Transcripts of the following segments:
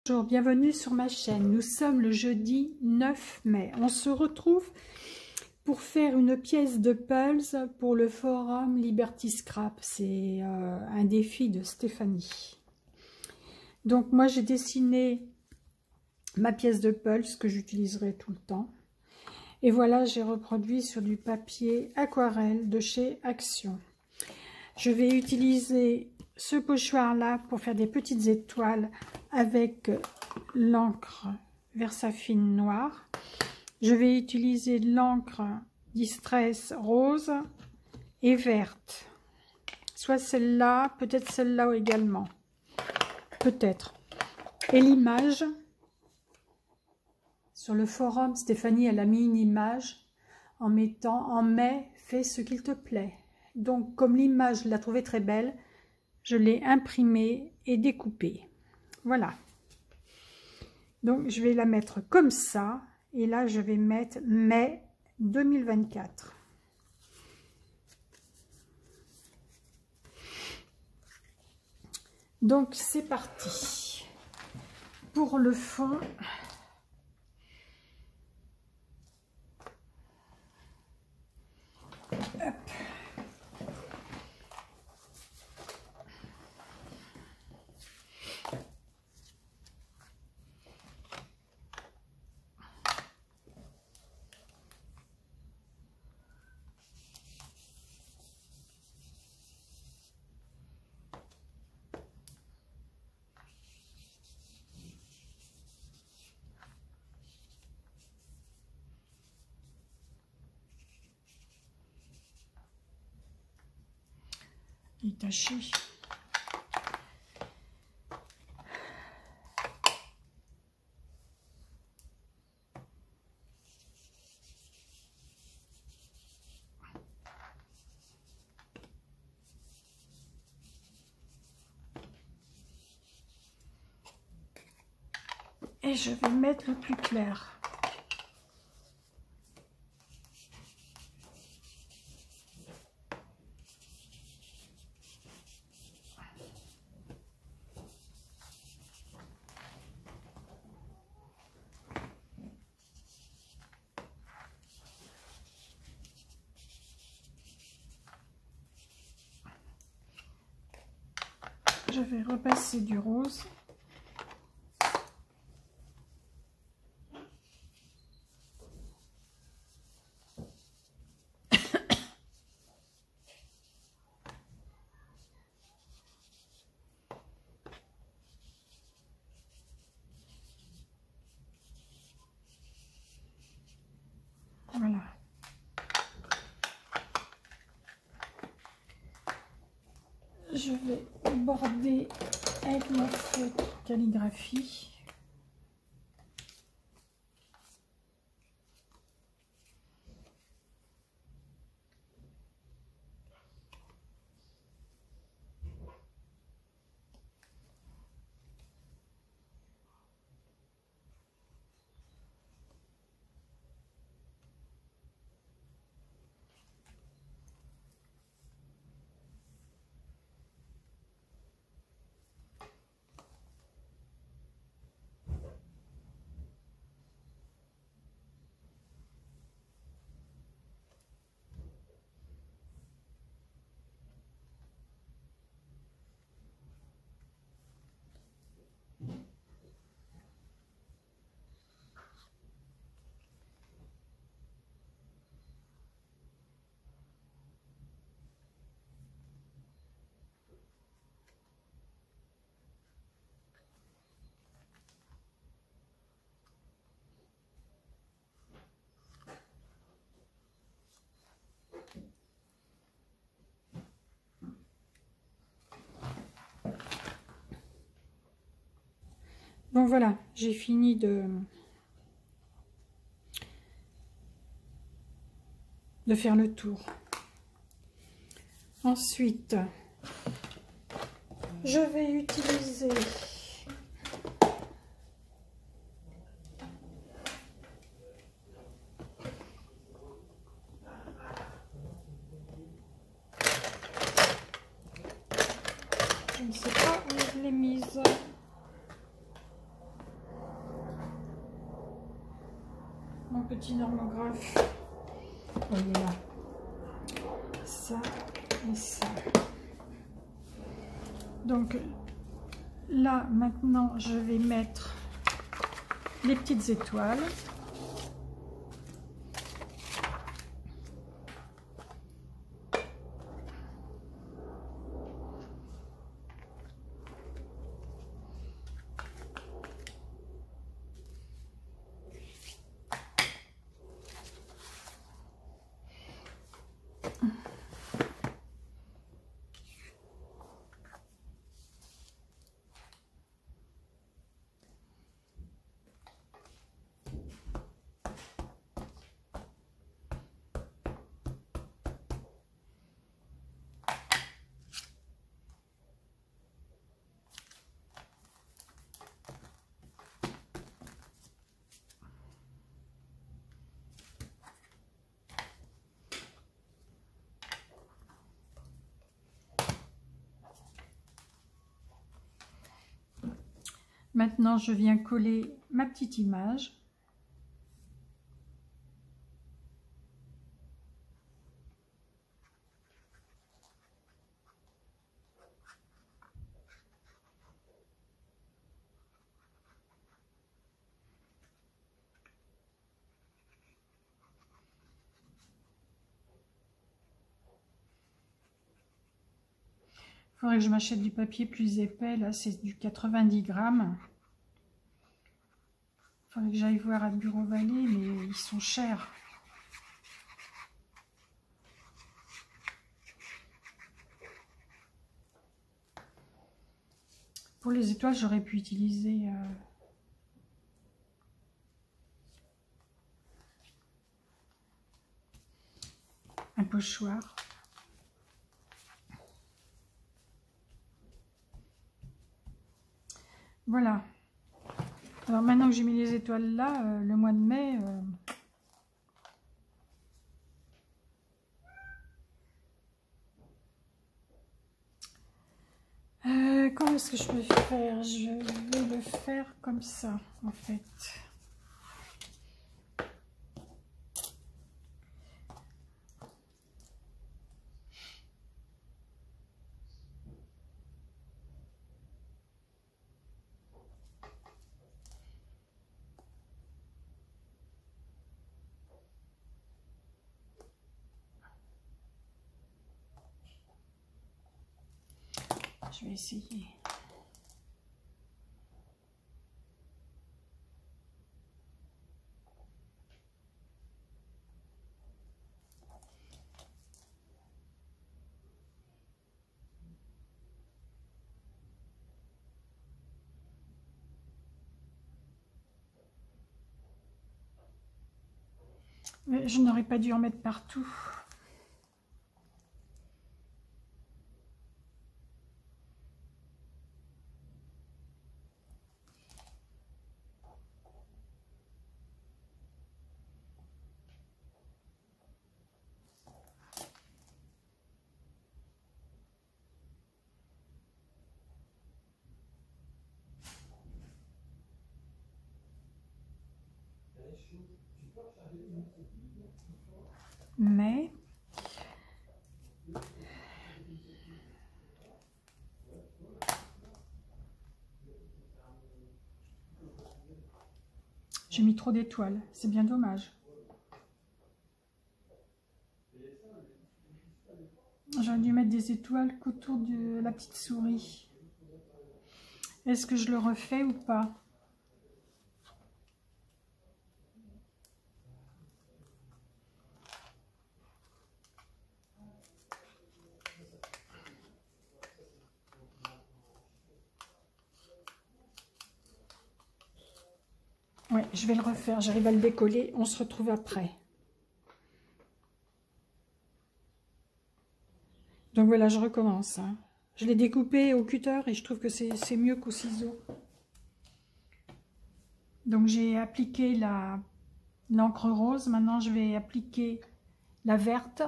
Bonjour, bienvenue sur ma chaîne. Nous sommes le jeudi 9 mai. On se retrouve pour faire une pièce de Pulse pour le forum Liberty Scrap. C'est un défi de Stéphanie. Donc moi j'ai dessiné ma pièce de Pulse que j'utiliserai tout le temps. Et voilà, j'ai reproduit sur du papier aquarelle de chez Action. Je vais utiliser ce pochoir-là pour faire des petites étoiles avec l'encre Versafine noire. Je vais utiliser l'encre Distress rose et verte. Soit celle-là, peut-être celle-là également. Peut-être. Et l'image, sur le forum, Stéphanie, elle a mis une image en mettant « En mai, fais ce qu'il te plaît ». Donc, comme l'image, je la trouvais très belle, je l'ai imprimée et découpée. Voilà. Donc, je vais la mettre comme ça. Et là, je vais mettre mai 2024. Donc, c'est parti. Pour le fond... Hop. Il est taché. Et je vais mettre le plus clair. Je vais repasser du rose. Voilà. Je vais border avec mon feutre calligraphie. Bon voilà, j'ai fini de faire le tour. Ensuite, je vais utiliser je ne sais pas où je l'ai mise. petit normographe. Voyez là. Ça et ça. Donc là, maintenant, je vais mettre les petites étoiles. Maintenant, je viens coller ma petite image. Il faudrait que je m'achète du papier plus épais. Là, c'est du 90 grammes. Il faudrait que j'aille voir à Bureau Vallée, mais ils sont chers. Pour les étoiles, j'aurais pu utiliser un pochoir. Voilà. Alors maintenant que j'ai mis les étoiles là, le mois de mai, comment est-ce que je peux faire? Je vais le faire comme ça, en fait. Je vais essayer. Mais je n'aurais pas dû en mettre partout. Mais j'ai mis trop d'étoiles, c'est bien dommage. J'aurais dû mettre des étoiles qu'autour de la petite souris. Est-ce que je le refais ou pas? Ouais, je vais le refaire. J'arrive à le décoller. On se retrouve après. Donc voilà, je recommence. Hein. Je l'ai découpé au cutter et je trouve que c'est mieux qu'au ciseau. Donc j'ai appliqué l'encre rose. Maintenant, je vais appliquer la verte.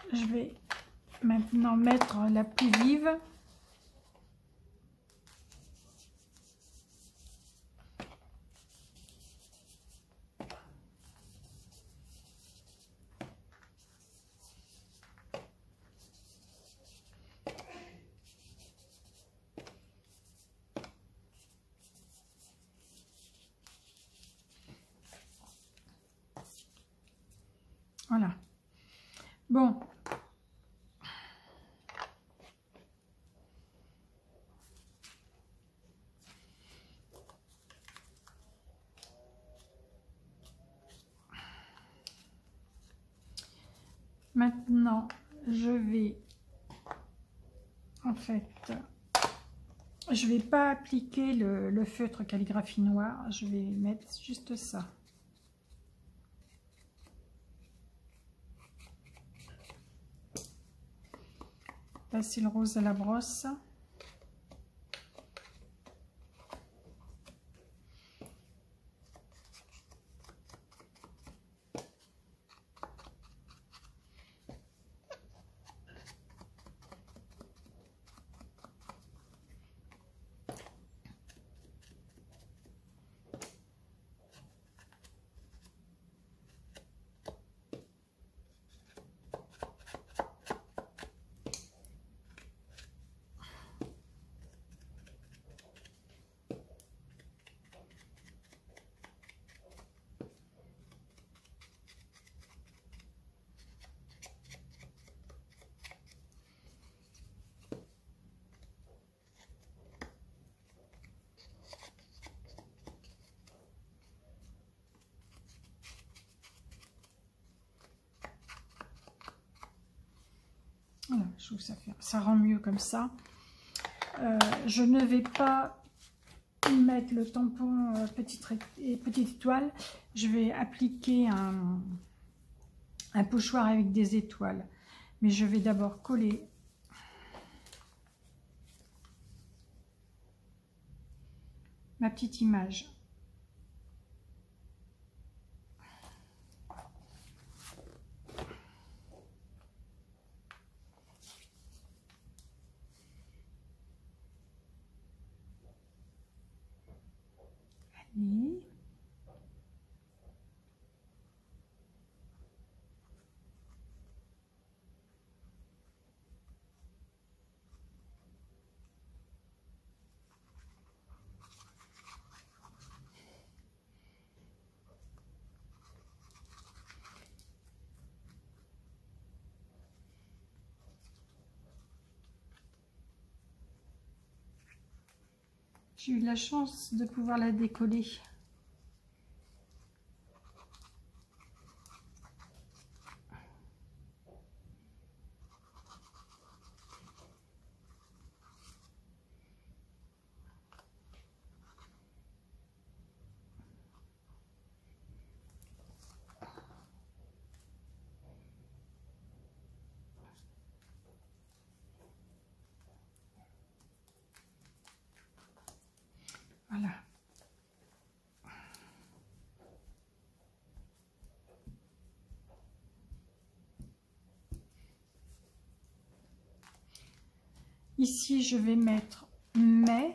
je vais maintenant mettre la plus vive. Voilà. Bon. Maintenant, je vais, en fait, je vais pas appliquer le feutre calligraphie noir, je vais mettre juste ça. Passer le rose à la brosse. Voilà, je trouve que ça rend mieux comme ça. Je ne vais pas mettre le tampon petite étoile. Je vais appliquer un pochoir avec des étoiles. Mais je vais d'abord coller ma petite image. Allez. J'ai eu la chance de pouvoir la décoller. Voilà. Ici, je vais mettre mai.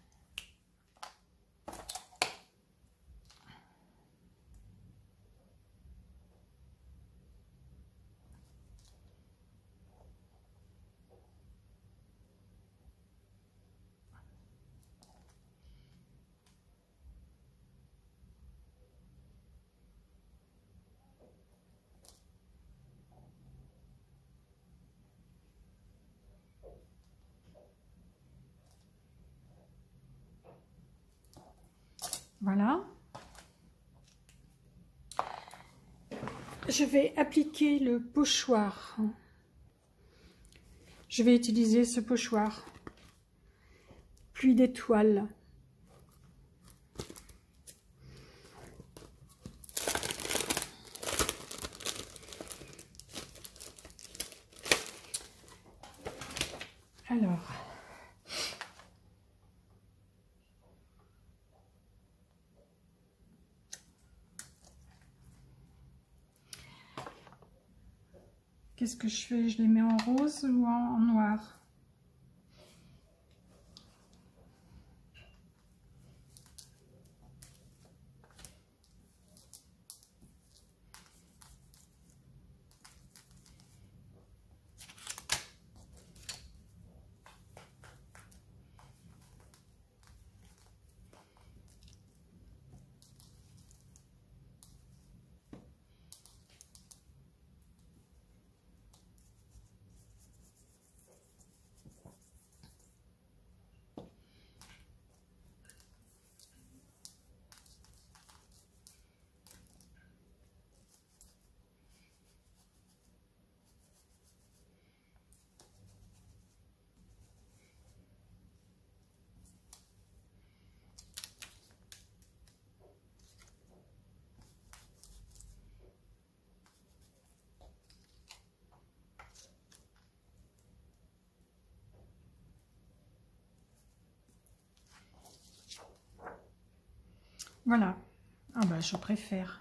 Voilà. Je vais appliquer le pochoir. Je vais utiliser ce pochoir. Pluie d'étoiles. Alors, qu'est-ce que je fais? Je les mets en rose ou en noir? Voilà. Ah bah je préfère.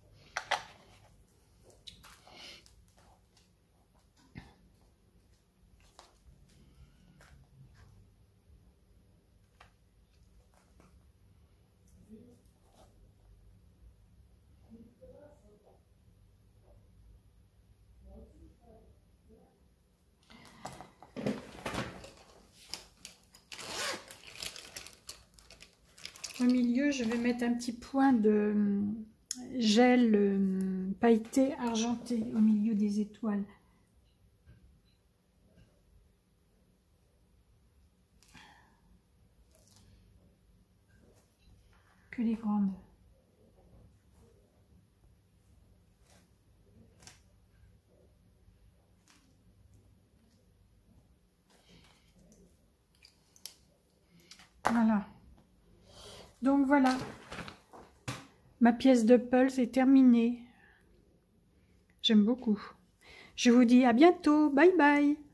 Au milieu, je vais mettre un petit point de gel pailleté argenté au milieu des étoiles. Que les grandes. Voilà. Donc voilà, ma pièce de Pulse est terminée. J'aime beaucoup. Je vous dis à bientôt. Bye bye.